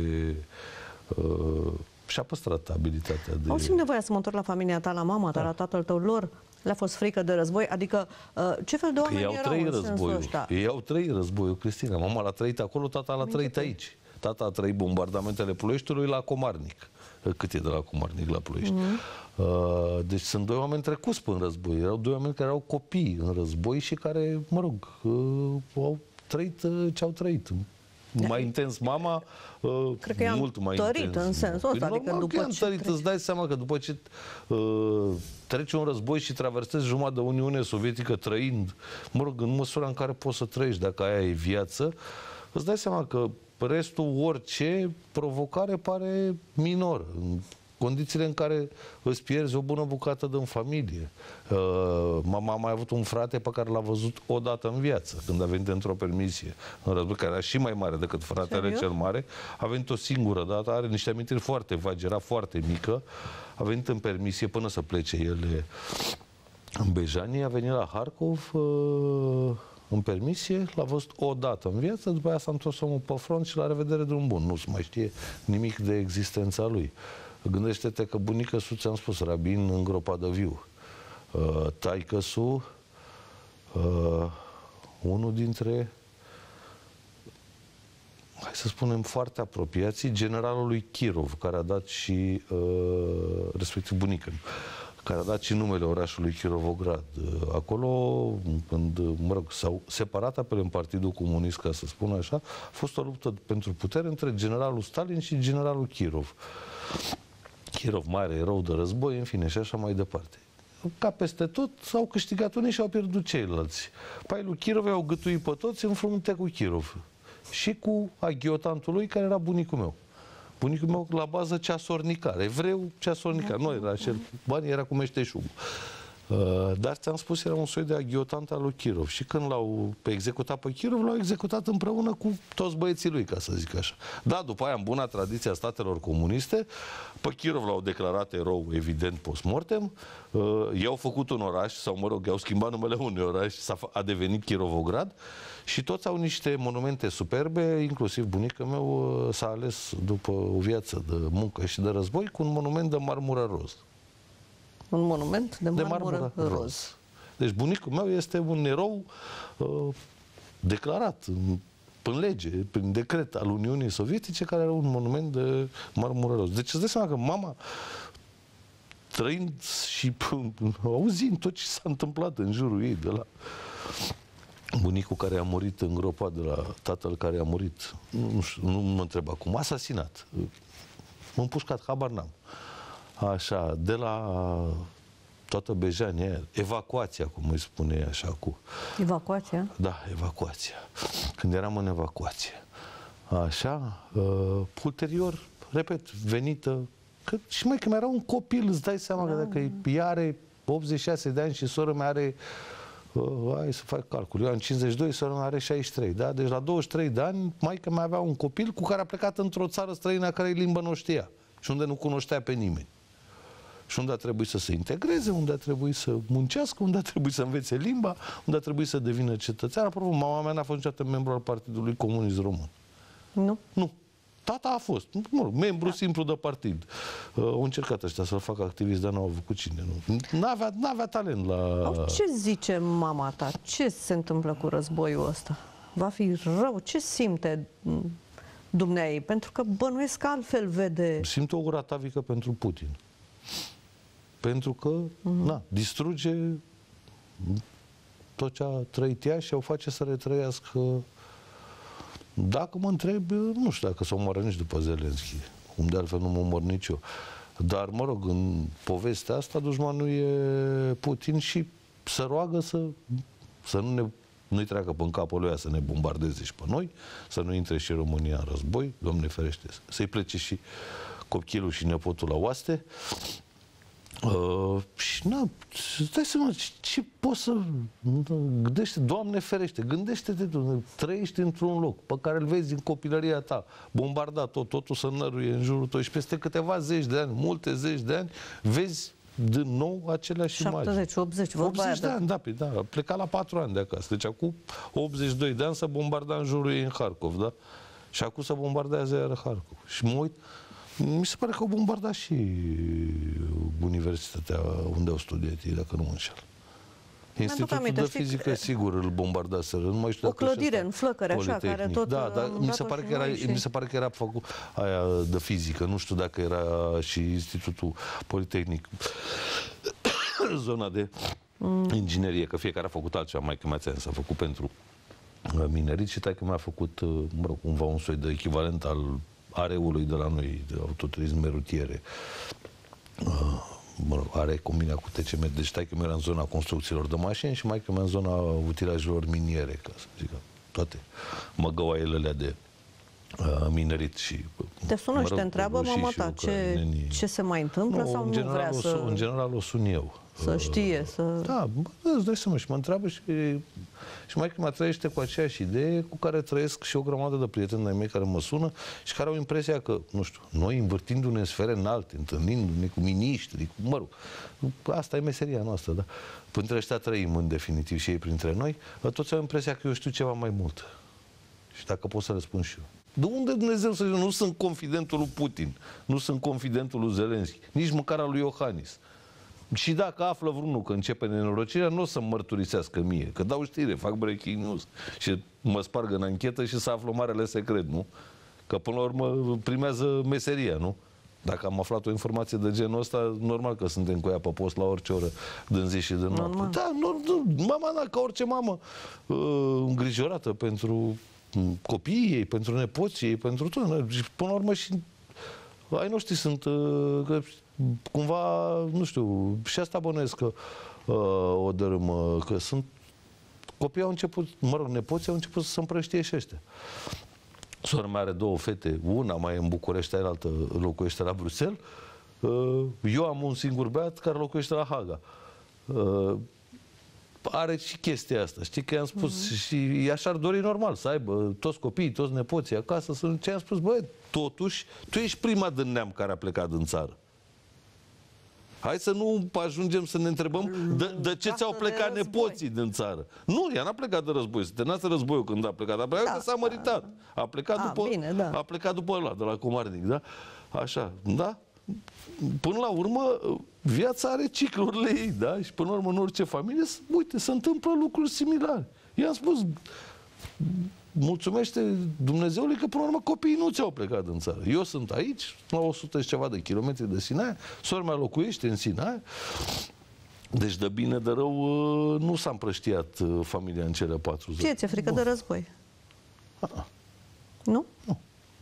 și-a păstrat abilitatea de... Au simt nevoia să mă întorc la familia ta, la mama ta, la tatăl tău, lor? Le-a fost frică de război? Adică ce fel de oameni erau în sensul ăsta? Ei au trăit războiul, Cristina. Mama l-a trăit acolo, tata l-a trăit aici. Tata a trăit bombardamentele Ploieștiului la Comarnic. Cât e de la Comarnic la Ploiești? Deci sunt doi oameni trecuți până în război. Erau doi oameni care erau copii în război și care, mă rog, au trăit ce au trăit. Mai intens mama, cred că mult mai tărit intens. în sensul ăsta. Adică după ce tărit, îți dai seama că după ce treci un război și traversezi jumătate de Uniune Sovietică trăind, mă rog, în măsura în care poți să trăiești, dacă aia e viață, îți dai seama că restul, orice provocare pare minor. În condițiile în care îți pierzi o bună bucată din familie. Mama a mai avut un frate pe care l-a văzut odată în viață, când a venit într-o permisie în război, care era și mai mare decât fratele cel mare. A venit o singură dată, are niște amintiri foarte vagi, era foarte mică. A venit în permisie până să plece ele în Bejanie, a venit la Harkov, în permisie, l-a văzut o dată în viață, după aia s-a întors omul pe front și la revedere drum bun. Nu se mai știe nimic de existența lui. Gândește-te că bunica-su, ți-am spus, rabin îngropat de viu. Taică-su, unul dintre, hai să spunem, foarte apropiații generalului Kirov, care a dat și, respectiv bunica, care a dat și numele orașului Kirovograd. Acolo, când, mă rog, s-au separat apele în Partidul Comunist, ca să spun așa, a fost o luptă pentru putere între generalul Stalin și generalul Kirov. Kirov, mare erou de război, în fine, și așa mai departe. Ca peste tot, s-au câștigat unii și au pierdut ceilalți. Pai lui Kirov i-au gătuit pe toți în frunte cu Kirov. Și cu aghiotantul lui, care era bunicul meu. Bunicul meu, la bază, ceasornicar. Evreu, ceasornicar. Nu era acel bani, era cu meșteșugul. Dar, ți-am spus, era un soi de aghiotant al lui Kirov. Și când l-au executat pe Kirov, l-au executat împreună cu toți băieții lui, ca să zic așa. Da, după aia, în buna tradiție a statelor comuniste, pe Kirov l-au declarat erou, evident, post-mortem. I-au făcut un oraș, sau, mă rog, i-au schimbat numele unui oraș, a devenit Kirovograd. Și toți au niște monumente superbe, inclusiv bunicul meu s-a ales după o viață de muncă și de război cu un monument de marmură roz. Un monument de marmură roz. Deci bunicul meu este un erou declarat în lege, prin decret al Uniunii Sovietice, care are un monument de marmură roz. Deci îți dai seama că mama, trăind și auzind tot ce s-a întâmplat în jurul ei, de la bunicul care a murit îngropat, de la tatăl care a murit, nu mă întreb acum, asasinat, împușcat, habar n-am. Așa, de la toată bejania, evacuația, cum îi spune așa cu... Evacuația? Da, evacuația. Când eram în evacuație. Așa, ulterior, repet, venită, că și mai că mi era un copil, îți dai seama că dacă ea are 86 de ani și sora mea are, hai să fac calcul, eu am 52, sora mea are 63, da? Deci la 23 de ani, maică mea avea un copil cu care a plecat într-o țară străină care limba nu știa și unde nu cunoștea pe nimeni. Și unde a trebuit să se integreze, unde a trebuit să muncească, unde a trebuit să învețe limba, unde a trebuit să devină cetățean. Apropo, mama mea n-a fost niciodată membru al Partidului Comunist Român. Nu? Nu. Tata a fost, mă rog, membru simplu de partid. Au încercat ăștia să-l facă activist, dar n-au avut cu cine. N-avea talent la... Ce zice mama ta? Ce se întâmplă cu războiul ăsta? Va fi rău? Ce simte dumneai? Pentru că bănuiesc că altfel vede... Simte o ură atavică pentru Putin. Pentru că, distruge tot ce a trăit ea și o face să retrăiască. Dacă mă întreb, nu știu dacă s-o omoară nici după Zelenski, cum de altfel nu mă omor nici eu. Dar, mă rog, în povestea asta, dușmanul e Putin și se roagă să nu-i treacă pe capul lui să ne bombardeze și pe noi, să nu intre și România în război, Doamne ferește, să-i plece și copilul și nepotul la oaste. Și stai seama, ce poți să gândește, Doamne ferește, gândește-te tu, trăiești într-un loc pe care îl vezi în copilăria ta, bombardat totul să năruie în jurul tău și peste câteva zeci de ani, multe zeci de ani, vezi din nou aceleași imagini. 70, 80, 80 de ani, da, a plecat la 4 ani de acasă. Deci acum 82 de ani să bombarda în jurul ei în Harkov, da? Și acum să bombardează iară Harkov. Și mă uit, mi se pare că au bombardat și universitatea unde au studiat ei, dacă nu mă înșel. Institutul de fizică, sigur, îl bombardaseră. Nu mai știu o clădire în Flăcări, așa, care tot... Da, dar mi se pare că era făcut aia de fizică. Nu știu dacă era și Institutul Politehnic, zona de inginerie, că fiecare a făcut altceva. Maică mea s-a făcut pentru minerit și taică mea a făcut, mă rog, cumva un soi de echivalent al areului de la noi, de autoturisme rutiere. Mă rog, are combina cu TCM, deci taică-mi era în zona construcțiilor de mașini și maică-mi în zona utilajelor miniere, ca să zic, toate măgăoaiele de minerit și... Te sună și te întreabă mama ta ce se mai întâmplă sau nu vrea să... În general o sun eu. Să știe, să... Da, îți dai seama și mă întreabă și Și maică-mea trăiește cu aceeași idee cu care trăiesc și o grămadă de prieteni ai mei care mă sună și care au impresia că, nu știu, noi învârtindu-ne în sfere înalte, întâlnindu-ne cu miniștri, cu, mă rog, asta e meseria noastră, da? Printre ăștia trăim în definitiv și ei printre noi, toți au impresia că eu știu ceva mai mult. Și dacă pot să răspund și eu. De unde Dumnezeu să zic? Nu sunt confidentul lui Putin, nu sunt confidentul lui Zelenski, nici măcar al lui Iohannis. Și dacă află vreunul că începe nenorocirea, nu o să-mi mărturisească mie, că dau știre, fac breaking news și mă sparg în anchetă și să află marele secret, nu? Că până la urmă primează meseria, nu? Dacă am aflat o informație de genul ăsta, normal că suntem cu ea pe post la orice oră, din zi și din noapte. Normal. Da, mama, da, ca orice mamă îngrijorată pentru copiii ei, pentru nepoții ei, pentru tot. Și până la urmă și ai noștri sunt cumva, nu știu, și asta bănuiesc că o dărâmă, că sunt copiii au început, mă rog, nepoții au început să se împrăștie și ăștia. Sora mea are 2 fete, una mai e în București, cealaltă locuiește la Bruxelles. Eu am un singur băiat care locuiește la Haga. Are și chestia asta. Știi că i-am spus și așa ar dori normal să aibă toți copiii, toți nepoții acasă. Ce i-am spus, băi, totuși, tu ești prima din neam care a plecat din țară. Hai să nu ajungem să ne întrebăm de ce ți-au plecat nepoții din țară. Nu, ea n-a plecat de război. Se terminase războiul când a plecat. A plecat că s-a măritat. A plecat după, bine, da. a plecat după ăla, de la Comarnic, da? Așa, da? Până la urmă, viața are ciclurile ei, da? Și până la urmă, în orice familie, uite, se întâmplă lucruri similare. I-am spus, mulțumește Dumnezeului că până la urmă copiii nu ți-au plecat din țară. Eu sunt aici, la 100 și ceva de kilometri de Sinaia, sora mea locuiește în Sinaia, deci de bine de rău nu s-a împrăștiat familia în cele 4 zile. Ție frică de război? Nu? Nu.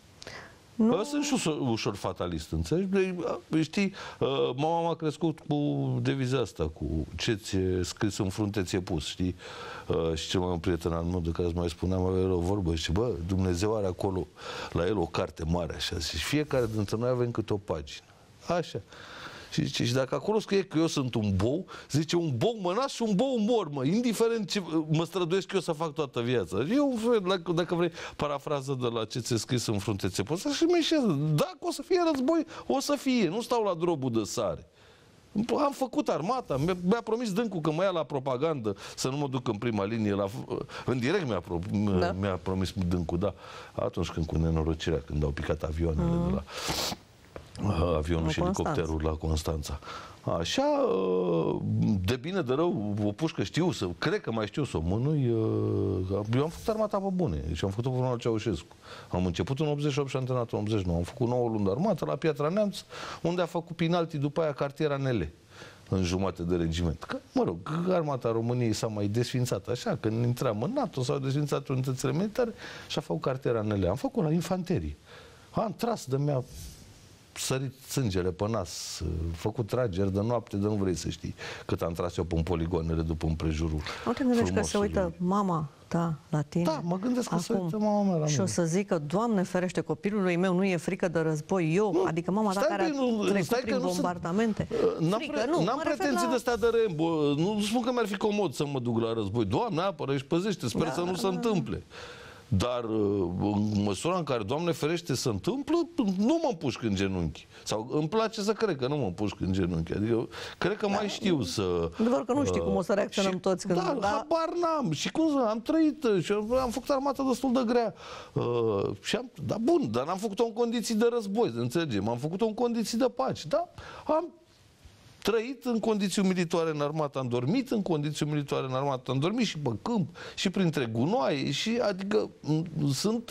Nu? Sunt și ușor fatalist, înțelegi? Știi, mama m-a crescut cu deviza asta, cu ce-ți e scris în frunte ți-e pus, știi? Și cel mai un prieten al meu de care îți mai spuneam, avea el o vorbă și bă, Dumnezeu are acolo la el o carte mare, așa, și fiecare dintre noi avem câte o pagină. Așa. Și dacă acolo scrie că eu sunt un bou, zice, un bou mă nasc și un bou mor, mă, indiferent ce mă străduiesc eu să fac toată viața. Eu, dacă vrei, parafrază de la ce ți-e scris în frunte ți-e pus, și mi-e dacă o să fie război, o să fie, nu stau la drobul de sare. Am făcut armata, mi-a promis dâncul că mă ia la propagandă să nu mă duc în prima linie, în direct mi-a promis dâncul, da, atunci când cu nenorocirea, când au picat avioanele de la avionul și helicopterul la Constanța. Așa, de bine, de rău, o pușcă știu, cred că mai știu să o mânui. Eu am făcut armata pe bune, deci am făcut-o pe Ceaușescu. Am început în 88 și am terminat în 89. Am făcut 9 luni de armată la Piatra Neamț, unde a făcut penalti după aia cartiera Nele, în jumate de regiment. Că, mă rog, armata României s-a mai desfințat așa, când intram în NATO, s-au desfințat unitățile militare și a făcut cartiera Nele. Am făcut la infanterie. Am tras de mi-a sărit sângele pe nas, făcut trageri de noapte, de nu vrei să știi cât am tras eu pe poligoanele după împrejurul. Nu te gândești că se uită mama ta la tine? Da, mă gândesc că se uită mama mea la mine. Și o să zică, Doamne ferește, copilului meu nu e frică de război. Eu, nu, adică mama ta care a trecut prin bombardamente. N-am pretenții de astea de Rembo. Nu spun că mi-ar fi comod să mă duc la război. Doamne, apără și păzește, sper să nu se întâmple. Dar în măsura în care, Doamne ferește, se întâmplă, nu mă împușc în genunchi. Sau îmi place să cred că nu mă împușc în genunchi. Adică cred că mai știu să... Doar că nu știi cum o să reacționăm toți când... Da, habar n-am. Și cum am trăit și am făcut armata destul de grea. Da, bun, dar n-am făcut-o în condiții de război, înțelegem. Am făcut-o în condiții de pace. Da, am trăit în condiții umilitoare în armată, am dormit în condiții umilitoare în armată, am dormit și pe câmp, și printre gunoaie, și adică sunt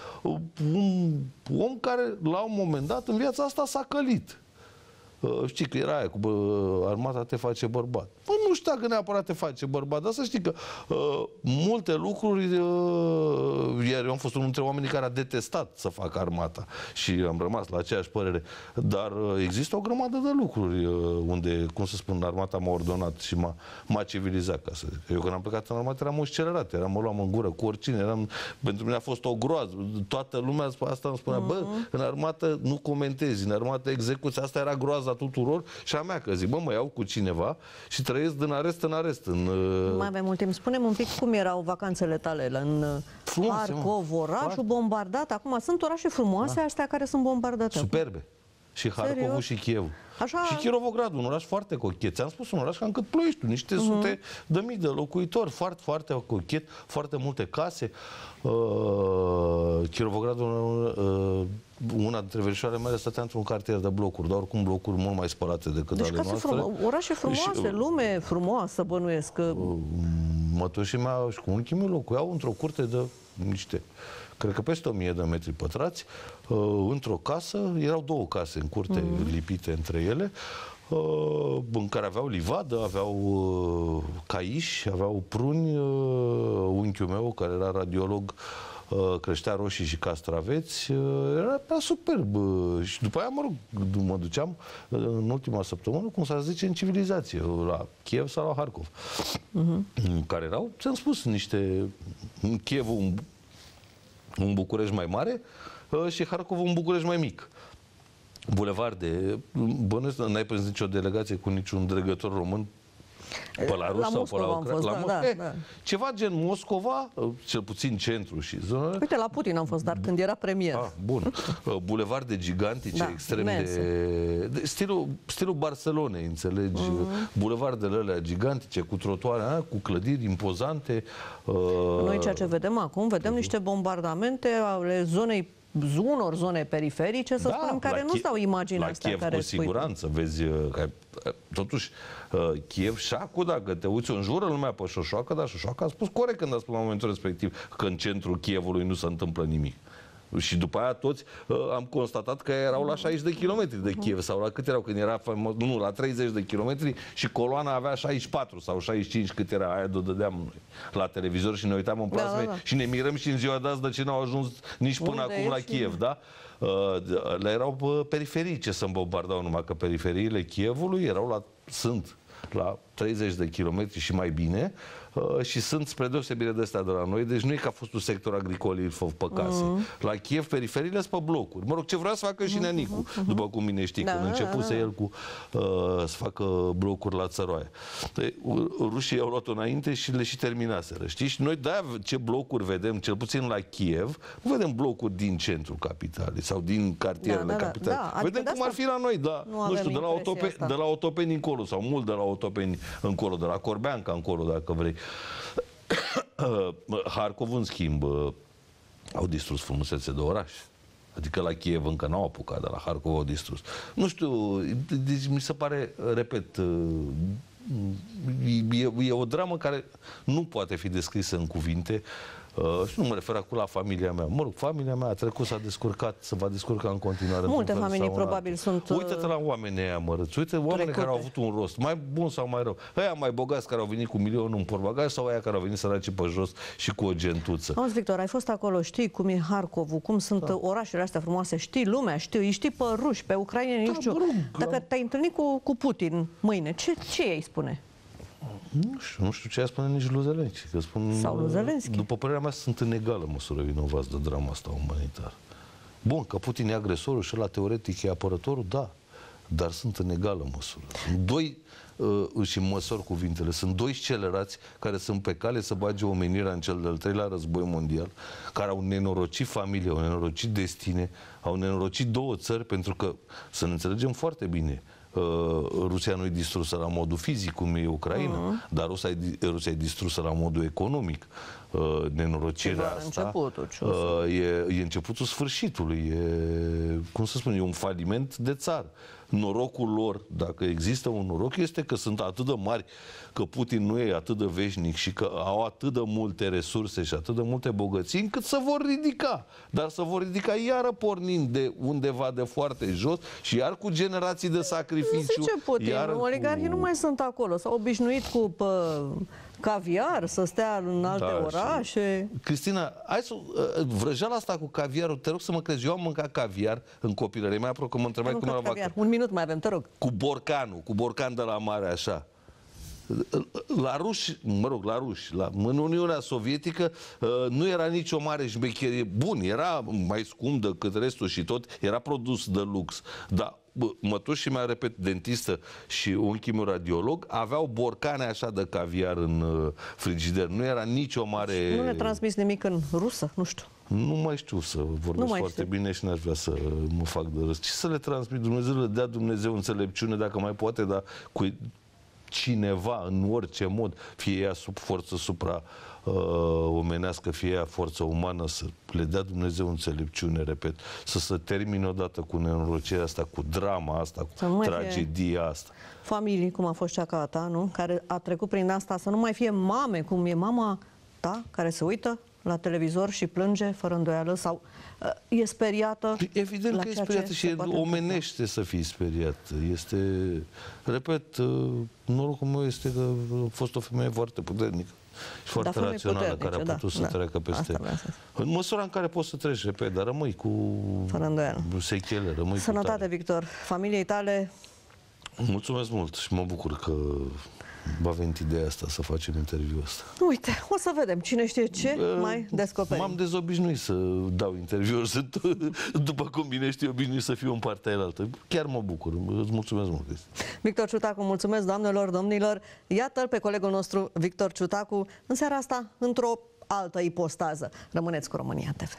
un om care la un moment dat în viața asta s-a călit. Știi că era aia cu armata te face bărbat. Păi nu știu dacă neapărat te face bărbat, dar să știi că multe lucruri, iar eu am fost unul dintre oamenii care a detestat să facă armata și am rămas la aceeași părere, dar există o grămadă de lucruri unde, cum să spun, armata m-a ordonat și m-a civilizat, ca să zic. Eu când am plecat în armată eram accelerat, mă luam în gură cu oricine, pentru mine a fost o groază. Toată lumea asta îmi spunea, bă, în armată nu comentezi, în armată execuți, asta era groaza tuturor și a mea, că zic, bă, mă iau cu cineva și trăiesc din arest în arest. Mai avem mult timp. Spune-mi un pic cum erau vacanțele tale în Harkov, orașul bombardat. Acum sunt orașe frumoase astea care sunt bombardate. Superbe. Și Harkovul și Kievul. Așa... Și Kirovogradul, un oraș foarte cochet. Ți-am spus, un oraș cam cât Ploieștiul, niște sute de mii de locuitori, foarte, foarte cochet, foarte multe case. Kirovogradul, una dintre verișoarele mele stătea într-un cartier de blocuri, dar oricum blocuri mult mai spălate decât ale noastre. Orașe frumoase, lume frumoasă, bănuiesc. Mătușii mea și cu unchiul meu locuiau într-o curte de niște, cred că peste 1000 de metri pătrați, într-o casă, erau două case în curte lipite între ele, în care aveau livadă, aveau caiși, aveau pruni. Unchiul meu, care era radiolog, creștea roșii și castraveți, era superb. Și după aia, mă rog, mă duceam în ultima săptămână, cum s-ar zice, în civilizație, la Kiev sau la Harkov, care erau, ți-am spus, niște... În Kiev un București mai mare și Harkov un București mai mic. Bulevarde, bănuiesc, n-ai prins nicio delegație cu niciun dregător român pe la Rus sau pe la Ucraina? Da. Ceva gen Moscova, cel puțin centru și zonele. Uite, la Putin am fost, dar când era premier. Bun. Bulevarde gigantice, extrem de stilul Barcelonei, înțelegi? Bulevardele alea gigantice, cu trotuare, cu clădiri impozante. Noi ceea ce vedem acum, vedem niște bombardamente ale unor zone periferice, să spunem, care nu stau imaginea asta Kiev, care cu siguranță, vezi, că, totuși, Kiev, Șacu, dacă te uiți, înjură lumea pe Șoșoacă, dar Șoșoacă a spus corect când a spus la momentul respectiv că în centrul Kievului nu se întâmplă nimic. Și după aia toți am constatat că erau la 60 de kilometri de Kiev, sau la cât erau când era faimos, nu, la 30 de kilometri și coloana avea 64 sau 65, cât era aia, de dădeam noi la televizor și ne uitam în plasme și ne mirăm și în ziua de azi de ce n-au ajuns nici până acum la Kiev, da? Le erau periferii ce să bombardau, numai că periferiile Kievului sunt la 30 de kilometri și mai bine și sunt spre deosebire de astea de la noi, deci nu e că a fost un sector agricol pe case. La Kiev periferiile sunt pe blocuri. Mă rog, ce vrea să facă și Neanicu, după cum bine știi, când începuse el să facă blocuri la Țăroaie. Rușii au luat-o înainte și le și terminaseră, știi? Și noi de-aia ce blocuri vedem, cel puțin la Kiev, nu vedem blocuri din centrul capitalei sau din cartierele capitalei. Vedem cum ar fi la noi, nu știu, de la Otopeni încolo sau mult de la Otopeni încolo, de la Corbeanca încolo, dacă vrei. Harkov, în schimb, au distrus frumusețe de oraș. Adică la Kiev încă n-au apucat, dar la Harkov au distrus. Nu știu, deci mi se pare, repet, e o dramă care nu poate fi descrisă în cuvinte. Și nu mă refer acum la familia mea. Mă rog, familia mea a trecut, s-a descurcat, se va descurca în continuare. Multe familii probabil sunt Uită-te la oamenii ăia mărăți, uite oamenii care au avut un rost, mai bun sau mai rău. Ăia mai bogați care au venit cu milionul în portbagaj sau ăia care au venit săraci pe jos și cu o gentuță. Auzi, Victor, ai fost acolo, știi cum e Harkovul, cum sunt orașele astea frumoase, știi lumea, îi știi pe ruși, pe ucraineni, nu știu. Dacă te-ai întâlnit cu Putin mâine, ce ei spune? Nu știu ce a spune nici lui Zelenski. Că spun, sau lui Zelenski. După părerea mea, sunt în egală măsură vinovați de drama asta umanitară. Bun, că Putin e agresorul și ăla teoretic e apărătorul, da, dar sunt în egală măsură. Sunt doi, și măsor cuvintele, sunt doi scelerați care sunt pe cale să bage omenirea în cel de-al treilea război mondial, care au nenorocit familie, au nenorocit destine, au nenorocit două țări, pentru că, să ne înțelegem foarte bine, Rusia nu e distrusă la modul fizic, cum e Ucraina, dar Rusia e distrusă la modul economic. Nenorocirea asta e începutul sfârșitului. Cum să spun, e un faliment de țară. Norocul lor, dacă există un noroc, este că sunt atât de mari, că Putin nu e atât de veșnic și că au atât de multe resurse și atât de multe bogății, încât se vor ridica. Dar se vor ridica iară pornind de undeva de foarte jos și iar cu generații de sacrificiu. Nu zice Putin, oligarhii nu mai sunt acolo. S-au obișnuit cu caviar, să stea în alte orașe. Cristina, hai să vrăjeala asta cu caviarul, te rog să mă crezi, eu am mâncat caviar în copilărie mea, apropo că mă întrebai cum era vacă. Un minut mai avem, te rog. Cu borcan de la mare, așa. La ruși, mă rog, în Uniunea Sovietică nu era nicio mare șmecherie. Bun, era mai scump decât restul și tot, era produs de lux. Dar mătușii mea, repet, dentistă și unchiul meu radiolog, aveau borcane așa de caviar în frigider. Nu era nicio mare... Nu ne transmis nimic în rusă? Nu știu. Nu mai știu să vorbesc foarte bine și n-aș vrea să mă fac de râs. Ce să le transmit? Dumnezeu le dea Dumnezeu înțelepciune, dacă mai poate, dar cu cineva, în orice mod, fie ea sub forță supra-omenească, fie ea forță umană, să le dea Dumnezeu înțelepciune, repet, să se termine odată cu nenorocirea asta, cu drama asta, cu tragedia asta. Familii, cum a fost cea ca a ta, nu? Care a trecut prin asta, să nu mai fie mame, cum e mama ta, care se uită la televizor și plânge fără îndoială sau e speriată. Evident că e speriată și e omenește să fii speriat. Este, repet, norocul meu este că a fost o femeie foarte puternică și foarte rațională, care a putut să treacă peste. În măsura în care poți să treci, repet, dar rămâi cu sechele, rămâi Sănătate, cu tare. Victor. Familiei tale... Mulțumesc mult și mă bucur că v-a venit ideea asta să facem interviul ăsta. Uite, o să vedem. Cine știe ce mai descoperim. M-am dezobișnuit să dau interviuri, după cum bine știi, obișnuit să fiu în partea alaltă. Chiar mă bucur. Îți mulțumesc mult. Victor Ciutacu, mulțumesc, doamnelor, domnilor. Iată-l pe colegul nostru, Victor Ciutacu, în seara asta, într-o altă ipostază. Rămâneți cu România TV.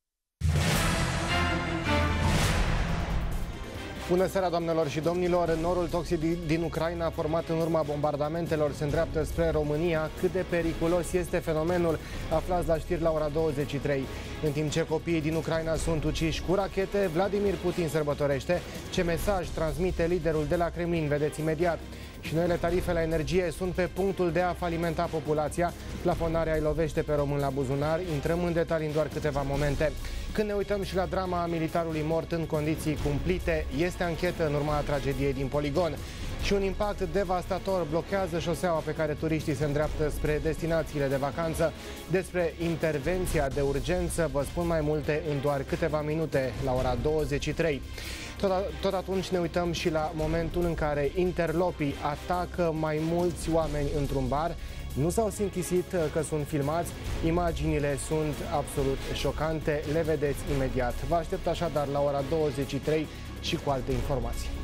Bună seara, doamnelor și domnilor! Norul toxic din Ucraina, format în urma bombardamentelor, se îndreaptă spre România. Cât de periculos este fenomenul? Aflați la știri la ora 23. În timp ce copiii din Ucraina sunt uciși cu rachete, Vladimir Putin sărbătorește. Ce mesaj transmite liderul de la Kremlin? Vedeți imediat. Și noile tarife la energie sunt pe punctul de a falimenta populația. Plafonarea îi lovește pe români la buzunar. Intrăm în detalii în doar câteva momente. Când ne uităm și la drama militarului mort în condiții cumplite, este anchetă în urma tragediei din poligon. Și un impact devastator blochează șoseaua pe care turiștii se îndreaptă spre destinațiile de vacanță. Despre intervenția de urgență vă spun mai multe în doar câteva minute, la ora 23. Tot atunci ne uităm și la momentul în care interlopii atacă mai mulți oameni într-un bar. Nu s-au sinchisit că sunt filmați, imaginile sunt absolut șocante, le vedeți imediat. Vă aștept așadar la ora 23 și cu alte informații.